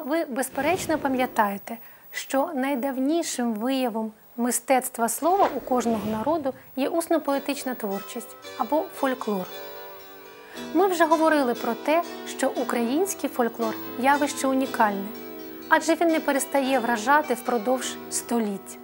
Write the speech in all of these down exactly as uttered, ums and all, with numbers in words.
Ви, безперечно, пам'ятаєте, що найдавнішим виявом мистецтва слова у кожного народу є усно-поетична творчість або фольклор. Ми вже говорили про те, що український фольклор – явище унікальне, адже він не перестає вражати впродовж століть.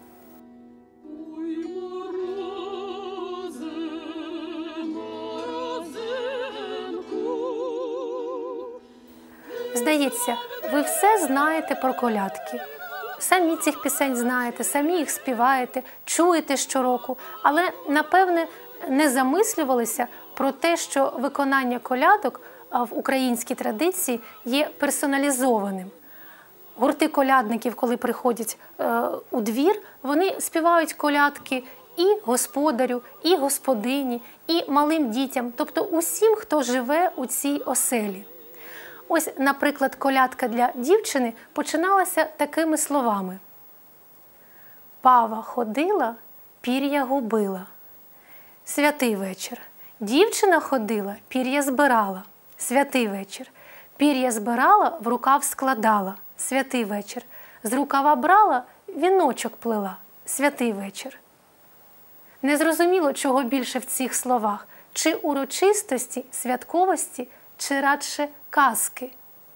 Здається, ви все знаєте про колядки. Самі цих пісень знаєте, самі їх співаєте, чуєте щороку, але, напевне, не замислювалися про те, що виконання колядок в українській традиції є персоналізованим. Гурти колядників, коли приходять е, у двір, вони співають колядки і господарю, і господині, і малим дітям, тобто усім, хто живе у цій оселі. Ось, наприклад, колядка для дівчини починалася такими словами. «Пава ходила, пір'я губила. Святий вечір. Дівчина ходила, пір'я збирала. Святий вечір. Пір'я збирала, в рукав складала. Святий вечір. З рукава брала, віночок плела. Святий вечір». Незрозуміло, чого більше в цих словах. Чи урочистості, святковості, чи радше казки.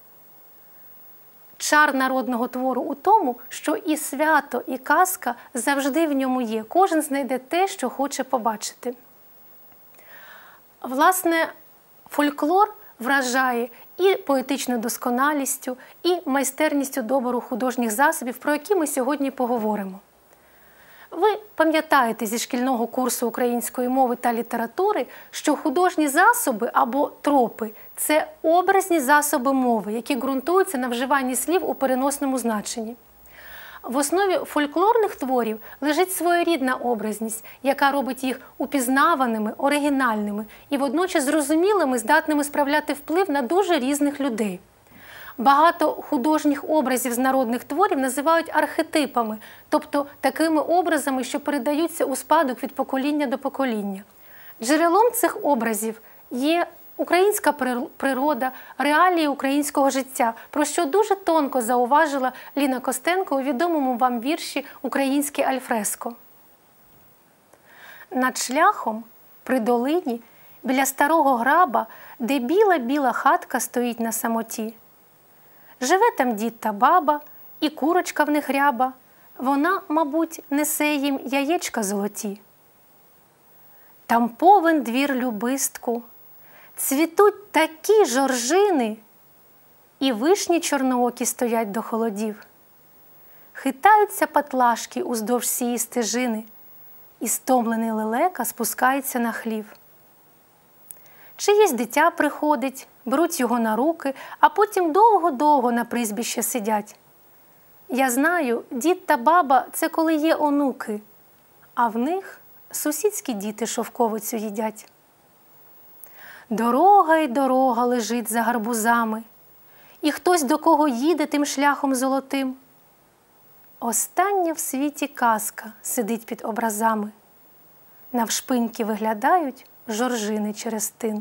Чар народного твору у тому, що і свято, і казка завжди в ньому є. Кожен знайде те, що хоче побачити. Власне, фольклор вражає і поетичною досконалістю, і майстерністю добору художніх засобів, про які ми сьогодні поговоримо. Ви пам'ятаєте зі шкільного курсу української мови та літератури, що художні засоби або тропи – це образні засоби мови, які ґрунтуються на вживанні слів у переносному значенні. В основі фольклорних творів лежить своєрідна образність, яка робить їх упізнаваними, оригінальними і водночас зрозумілими, здатними справляти вплив на дуже різних людей. Багато художніх образів з народних творів називають архетипами, тобто такими образами, що передаються у спадок від покоління до покоління. Джерелом цих образів є українська природа, реалії українського життя, про що дуже тонко зауважила Ліна Костенко у відомому вам вірші «Українське альфреско». Над шляхом, при долині, біля старого граба, де біла-біла хатка стоїть на самоті. Живе там дід та баба, і курочка в них ряба, вона, мабуть, несе їм яєчка золоті. Там повен двір любистку, цвітуть такі жоржини, і вишні чорноокі стоять до холодів. Хитаються патлашки уздовж сії стежини, і стомлений лелека спускається на хлів. Чиєсь дитя приходить, беруть його на руки, а потім довго-довго на призбіще сидять. Я знаю, дід та баба – це коли є онуки, а в них сусідські діти шовковицю їдять. Дорога й дорога лежить за гарбузами, і хтось до кого їде тим шляхом золотим. Остання в світі казка сидить під образами. Навшпиньки виглядають жоржини через тин.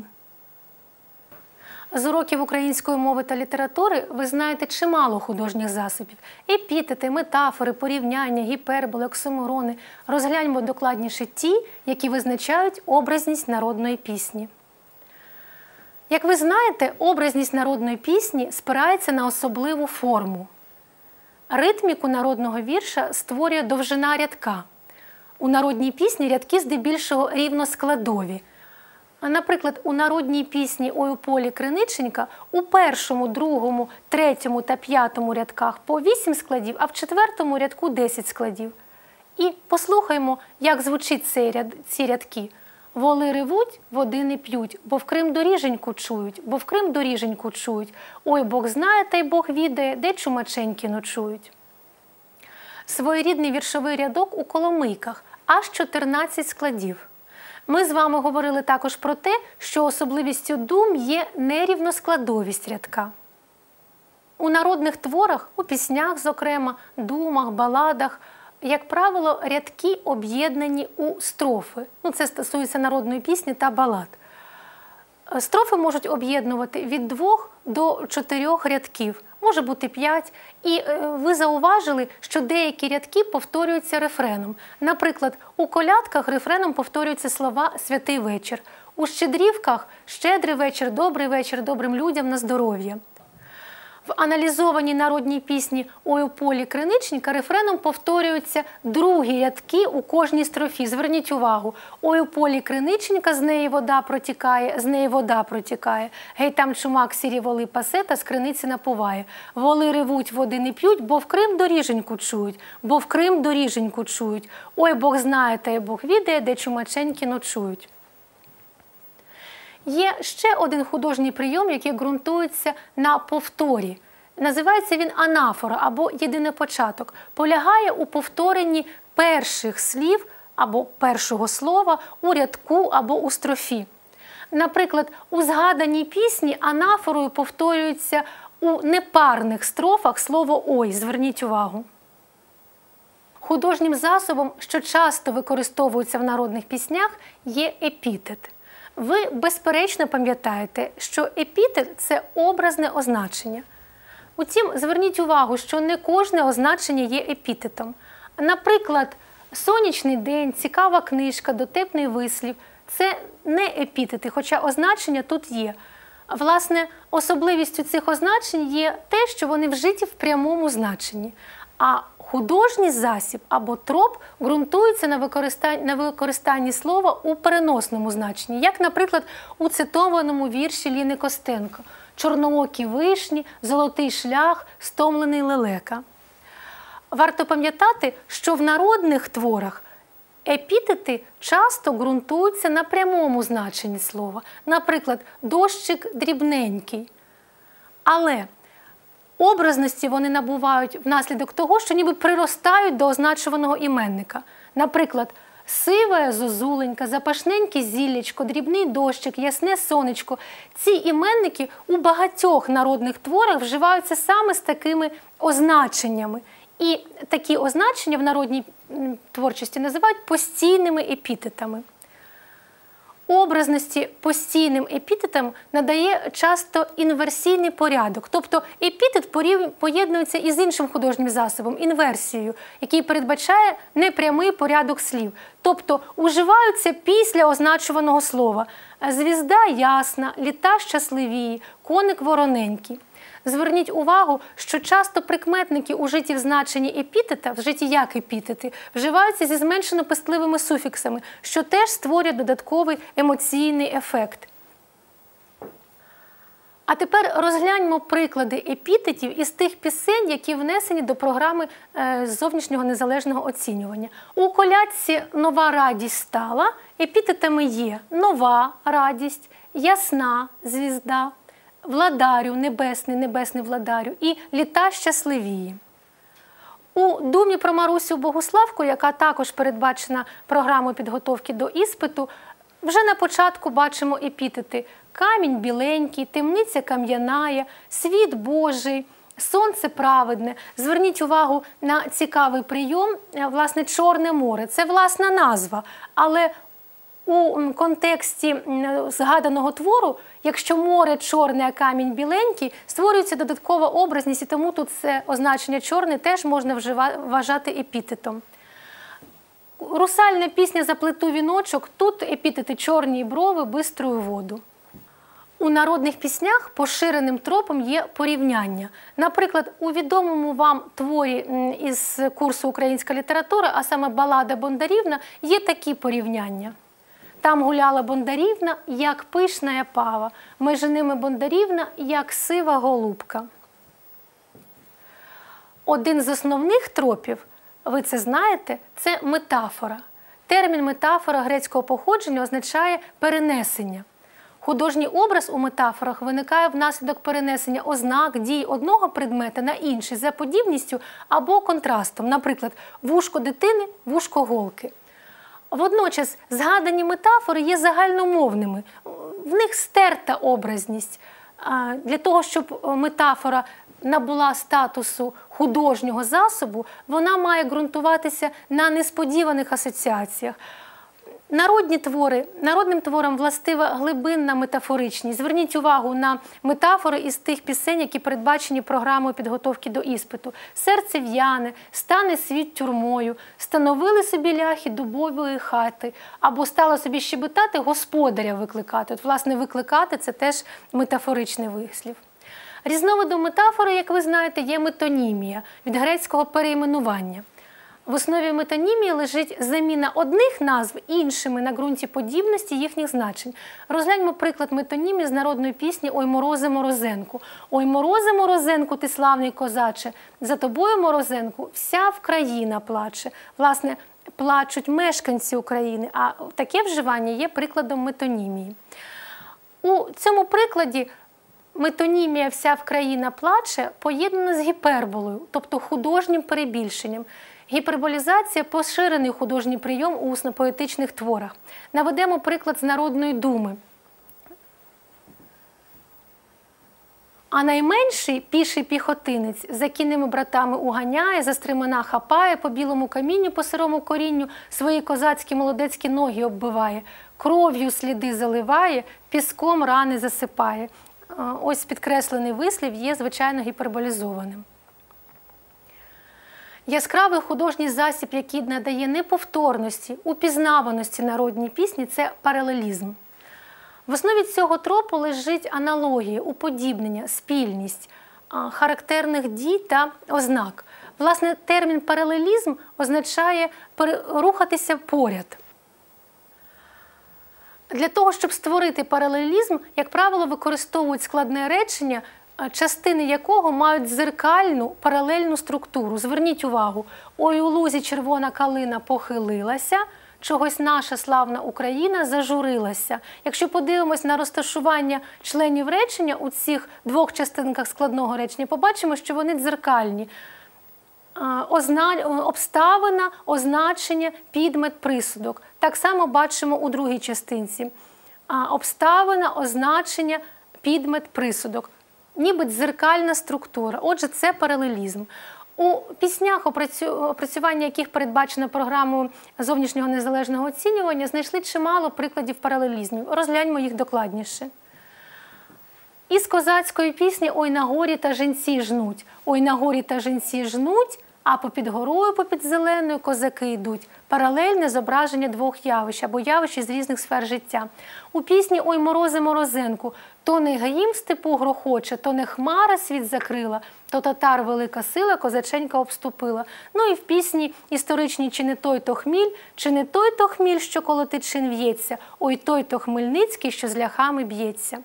З уроків української мови та літератури ви знаєте чимало художніх засобів. Епітети, метафори, порівняння, гіперболи, оксиморони. Розгляньмо докладніше ті, які визначають образність народної пісні. Як ви знаєте, образність народної пісні спирається на особливу форму. Ритміку народного вірша створює довжина рядка. У народній пісні рядки здебільшого рівноскладові. Наприклад, у народній пісні «Ой у полі криниченька» у першому, другому, третьому та п'ятому рядках по вісім складів, а в четвертому рядку десять складів. І послухаймо, як звучить цей ряд, ці рядки. «Воли ревуть, води не п'ють, бо в Крим доріженьку чують, бо в Крим доріженьку чують. Ой, Бог знає, та й Бог відає, де чумаченьки ночують». Своєрідний віршовий рядок у «Коломийках» – аж чотирнадцять складів. Ми з вами говорили також про те, що особливістю дум є нерівноскладовість рядка. У народних творах, у піснях, зокрема, думах, баладах, як правило, рядки об'єднані у строфи. Ну, це стосується народної пісні та балад. Строфи можуть об'єднувати від двох до чотирьох рядків, може бути п'ять. І ви зауважили, що деякі рядки повторюються рефреном. Наприклад, у колядках рефреном повторюються слова «Святий вечір». У щедрівках «Щедрий вечір», «Добрий вечір», «Добрим людям на здоров'я». В аналізованій народній пісні «Ой у полі криничника» рефреном повторюються другі рядки у кожній строфі. Зверніть увагу. «Ой у полі криничника, з неї вода протікає, з неї вода протікає. Гей там чумак сірі воли пасе та з криниці напуває. Воли ревуть, води не п'ють, бо в Крим доріженьку чують, бо в Крим доріженьку чують. Ой, Бог знає, та й Бог відає, де чумаченьки ночують». Є ще один художній прийом, який ґрунтується на повторі. Називається він анафора або єдинопочаток. Полягає у повторенні перших слів або першого слова у рядку або у строфі. Наприклад, у згаданій пісні анафорою повторюється у непарних строфах слово «ой». Зверніть увагу. Художнім засобом, що часто використовується в народних піснях, є епітет. Ви, безперечно, пам'ятаєте, що епітет – це образне означення. Утім, зверніть увагу, що не кожне означення є епітетом. Наприклад, сонячний день, цікава книжка, дотепний вислів – це не епітети, хоча означення тут є. Власне, особливістю цих означень є те, що вони вжиті в прямому значенні. А художній засіб або троп ґрунтується на використанні, на використанні слова у переносному значенні, як, наприклад, у цитованому вірші Ліни Костенко «Чорноокі вишні, золотий шлях, стомлений лелека». Варто пам'ятати, що в народних творах епітети часто ґрунтуються на прямому значенні слова. Наприклад, «дощик дрібненький». Але образності вони набувають внаслідок того, що ніби приростають до означуваного іменника. Наприклад, сивая зозуленька, запашненьке зіллячко, дрібний дощик, ясне сонечко. Ці іменники у багатьох народних творах вживаються саме з такими означеннями. І такі означення в народній творчості називають постійними епітетами. Образності постійним епітетам надає часто інверсійний порядок. Тобто епітет поєднується із іншим художнім засобом – інверсією, який передбачає непрямий порядок слів. Тобто уживаються після означуваного слова «звізда ясна», «літа щасливії», «коник вороненький». Зверніть увагу, що часто прикметники, ужиті в значенні епітета, вжиті як епітети, вживаються зі зменшено пестливими суфіксами, що теж створює додатковий емоційний ефект. А тепер розгляньмо приклади епітетів із тих пісень, які внесені до програми зовнішнього незалежного оцінювання. У колядці «Нова радість стала» епітетами є «нова радість», «ясна звізда», «Владарю, небесний, небесний владарю» і «Літа щасливії». У думі про Марусю Богуславку, яка також передбачена програмою підготовки до іспиту, вже на початку бачимо епітети «Камінь біленький», «Темниця кам'яная», «Світ Божий», «Сонце праведне». Зверніть увагу на цікавий прийом, власне, «Чорне море». Це власна назва, але у контексті згаданого твору, якщо море чорне, а камінь біленький, створюється додаткова образність, і тому тут це означення «чорне» теж можна вважати епітетом. Русальна пісня «Заплету віночок» – тут епітети «чорні брови, биструю воду». У народних піснях поширеним тропом є порівняння. Наприклад, у відомому вам творі із курсу «Українська література», а саме «Балада Бондарівна», є такі порівняння. Там гуляла Бондарівна, як пишна пава, між ними Бондарівна, як сива голубка. Один з основних тропів, ви це знаєте, це метафора. Термін метафора грецького походження означає перенесення. Художній образ у метафорах виникає внаслідок перенесення ознак, дій одного предмета на інший за подібністю або контрастом. Наприклад, вушко дитини – вушко голки. Водночас згадані метафори є загальномовними, в них стерта образність. Для того, щоб метафора набула статусу художнього засобу, вона має ґрунтуватися на несподіваних асоціаціях. Народні твори, народним творам властива глибинна метафоричність. Зверніть увагу на метафори із тих пісень, які передбачені програмою підготовки до іспиту. «Серце в'яне», «Стане світ тюрмою», «Становили собі ляхи дубової хати», або «Стало собі щебетати, господаря викликати». От, власне, викликати – це теж метафоричний вислів. Різновидом метафори, як ви знаєте, є метонімія, від грецького перейменування. В основі метонімії лежить заміна одних назв іншими на ґрунті подібності їхніх значень. Розгляньмо приклад метонімії з народної пісні «Ой, морозе, морозенку». «Ой, морозе, морозенку, ти славний козаче, за тобою, морозенку, вся Вкраїна плаче». Власне, плачуть мешканці України, а таке вживання є прикладом метонімії. У цьому прикладі метонімія «вся Вкраїна плаче» поєднана з гіперболою, тобто художнім перебільшенням. Гіперболізація – поширений художній прийом у усно-поетичних творах. Наведемо приклад з Народної думи. А найменший піший піхотинець за кінними братами уганяє, за стремена хапає, по білому камінню, по сирому корінню свої козацькі молодецькі ноги оббиває, кров'ю сліди заливає, піском рани засипає. Ось підкреслений вислів є, звичайно, гіперболізованим. Яскравий художній засіб, який надає неповторності, упізнаваності народній пісні – це паралелізм. В основі цього тропу лежить аналогія, уподібнення, спільність характерних дій та ознак. Власне, термін паралелізм означає рухатися поряд. Для того, щоб створити паралелізм, як правило, використовують складне речення, частини якого мають дзеркальну, паралельну структуру. Зверніть увагу, «Ой, у лузі червона калина похилилася», чогось наша славна Україна зажурилася. Якщо подивимось на розташування членів речення у цих двох частинках складного речення, побачимо, що вони дзеркальні. Обставина, означення, підмет, присудок. Так само бачимо у другій частинці. Обставина, означення, підмет, присудок. Ніби дзеркальна структура. Отже, це паралелізм. У піснях, опрацювання яких передбачено програмою зовнішнього незалежного оцінювання, знайшли чимало прикладів паралелізмів. Розгляньмо їх докладніше. Із козацької пісні «Ой, на горі та жінці жнуть». «Ой, на горі та жінці жнуть», а попід горою, попід зеленою козаки йдуть. Паралельне зображення двох явищ або явищ з різних сфер життя. У пісні «Ой, морозе, морозенку», то не гаїм в степу грохоче, то не хмара світ закрила, то татар велика сила козаченька обступила. Ну і в пісні історичній «Чи не той то хміль», «Чи не той то хміль, що коло тичин в'ється», «Ой, той то Хмельницький, що з ляхами б'ється».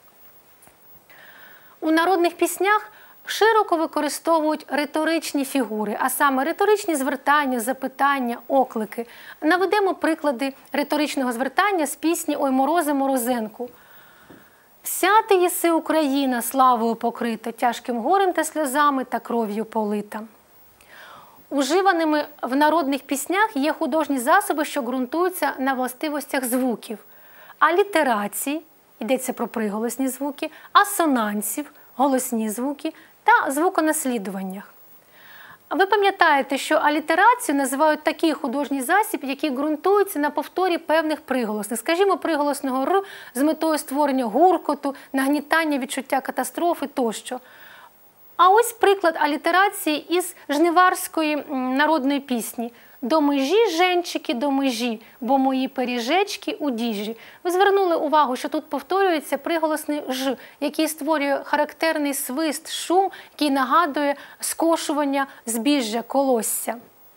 У народних піснях широко використовують риторичні фігури, а саме риторичні звертання, запитання, оклики. Наведемо приклади риторичного звертання з пісні «Ой, морозе, морозенку». «Вся ти єси Україна, славою покрита, тяжким горем та сльозами та кров'ю полита». Уживаними в народних піснях є художні засоби, що ґрунтуються на властивостях звуків. Алітерації, йдеться про приголосні звуки, асонансів, голосні звуки, та звуконаслідуваннях. Ви пам'ятаєте, що алітерацію називають такий художній засіб, який ґрунтується на повторі певних приголосних. Скажімо, приголосного «р» з метою створення гуркоту, нагнітання відчуття катастрофи тощо. А ось приклад алітерації із жниварської народної пісні «До межі, женчики, до межі, бо мої пиріжечки у діжі». Ви звернули увагу, що тут повторюється приголосний «ж», який створює характерний свист, шум, який нагадує скошування збіжжя, колосся.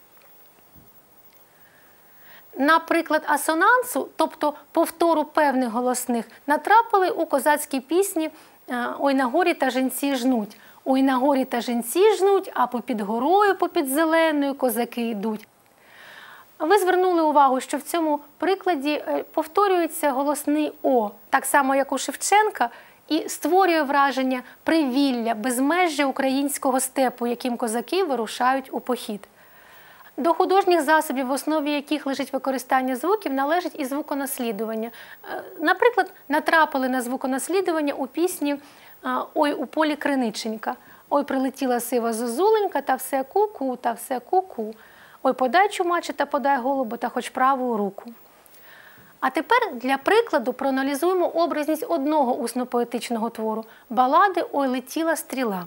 На приклад асонансу, тобто повтору певних голосних, натрапили у козацькій пісні «Ой, на горі та жінці жнуть». «Ой, на горі та жінці жнуть, а попід горою, попід зеленою козаки йдуть». Ви звернули увагу, що в цьому прикладі повторюється голосний «о», так само, як у Шевченка, і створює враження привілля, безмежжя українського степу, яким козаки вирушають у похід. До художніх засобів, в основі яких лежить використання звуків, належить і звуконаслідування. Наприклад, натрапили на звуконаслідування у пісні «Ой, у полі криниченька». «Ой, прилетіла сива зозуленька, та все ку-ку, та все ку-ку. Ой, подай чумаче та подай голубу, та хоч праву руку». А тепер для прикладу проаналізуємо образність одного усно-поетичного твору – балади «Ой летіла стріла».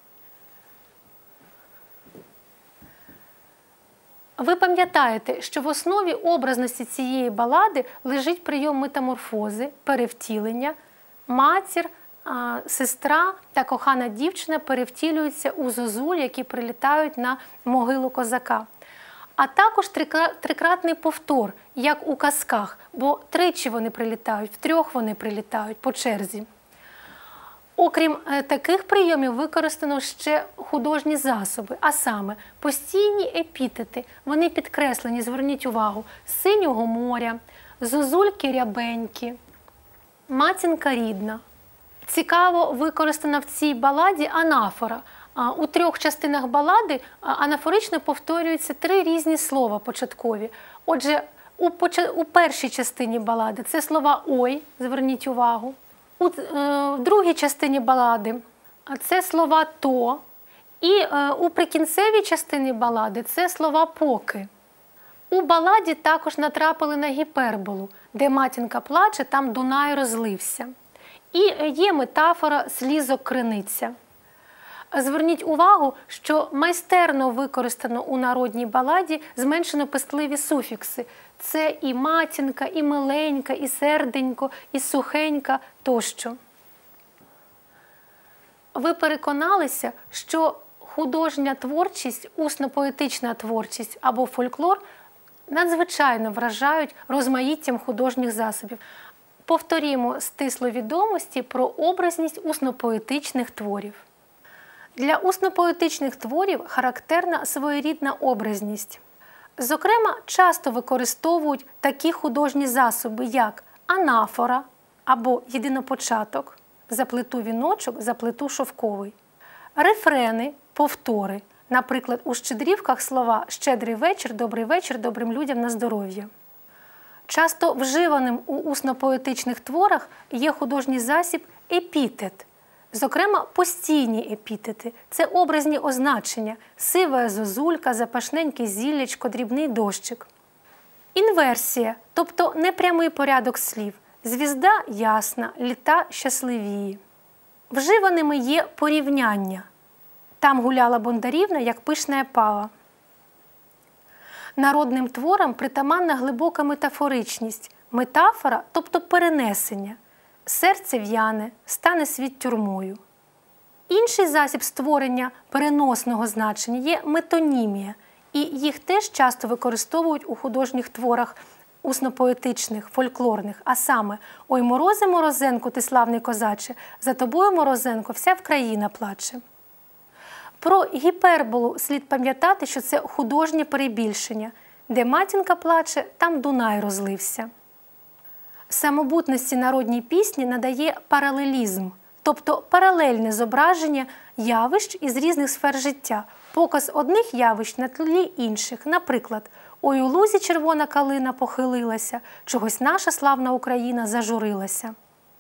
Ви пам'ятаєте, що в основі образності цієї балади лежить прийом метаморфози, перевтілення. Матір, сестра та кохана дівчина перевтілюються у зозуль, які прилітають на могилу козака. А також трикратний повтор, як у казках, бо тричі вони прилітають, втрьох вони прилітають по черзі. Окрім таких прийомів, використано ще художні засоби, а саме постійні епітети, вони підкреслені, зверніть увагу, синього моря, зозульки рябенькі, матінка рідна. Цікаво використана в цій баладі анафора. У трьох частинах балади анафорично повторюються три різні слова початкові. Отже, у, поч... у першій частині балади це слова «ой», зверніть увагу. У е, другій частині балади це слова «то», і е, у прикінцевій частині балади це слова «поки». У баладі також натрапили на гіперболу, де матінка плаче, там Дунай розлився. І є метафора «слізок криниця». Зверніть увагу, що майстерно використано у народній баладі зменшено пестливі суфікси. Це і матінка, і миленька, і серденько, і сухенька тощо. Ви переконалися, що художня творчість, усно-поетична творчість або фольклор надзвичайно вражають розмаїттям художніх засобів. Повторімо стисло відомості про образність усно-поетичних творів. Для усно-поетичних творів характерна своєрідна образність. Зокрема, часто використовують такі художні засоби, як анафора або єдинопочаток, заплету віночок, заплету шовковий, рефрени, повтори, наприклад, у щедрівках слова «щедрий вечір», «добрий вечір», «добрим людям на здоров'я». Часто вживаним у усно-поетичних творах є художній засіб епітет. Зокрема, постійні епітети – це образні означення – сива зозулька, запашненьке зіллячко, дрібний дощик. Інверсія, тобто непрямий порядок слів – звізда ясна, літа щасливії. Вживаними є порівняння – там гуляла Бондарівна, як пишна пава. Народним творам притаманна глибока метафоричність – метафора, тобто перенесення. Серце в'яне, стане світ тюрмою. Інший засіб створення переносного значення є метонімія, і їх теж часто використовують у художніх творах усно-поетичних, фольклорних, а саме «Ой, морозе, морозенко, ти славний козаче, за тобою, морозенко, вся вкраїна плаче». Про гіперболу слід пам'ятати, що це художнє перебільшення. Де матінка плаче, там Дунай розлився. Самобутності народній пісні надає паралелізм, тобто паралельне зображення явищ із різних сфер життя, показ одних явищ на тлі інших. Наприклад, «Ой, у лузі червона калина похилилася, чогось наша славна Україна зажурилася».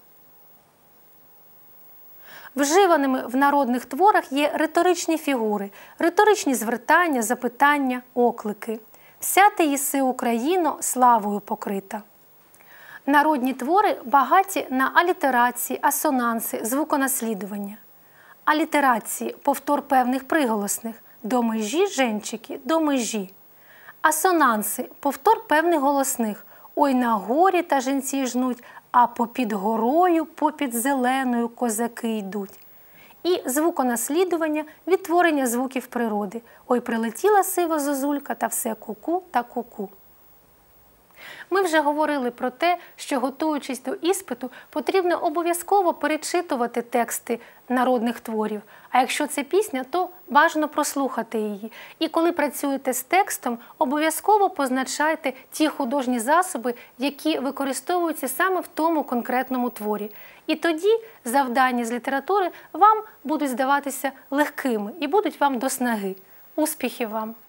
Вживаними в народних творах є риторичні фігури, риторичні звертання, запитання, оклики. «Вся ти єси, Україно, славою покрита». Народні твори багаті на алітерації, асонанси, звуконаслідування. Алітерації – повтор певних приголосних «до межі, женчики, до межі». Асонанси – повтор певних голосних «ой, на горі та женці жнуть, а попід горою, попід зеленою козаки йдуть». І звуконаслідування – відтворення звуків природи «ой, прилетіла сива зозулька, та все ку-ку та ку-ку». Ми вже говорили про те, що, готуючись до іспиту, потрібно обов'язково перечитувати тексти народних творів. А якщо це пісня, то бажано прослухати її. І коли працюєте з текстом, обов'язково позначайте ті художні засоби, які використовуються саме в тому конкретному творі. І тоді завдання з літератури вам будуть здаватися легкими і будуть вам до снаги. Успіхів вам!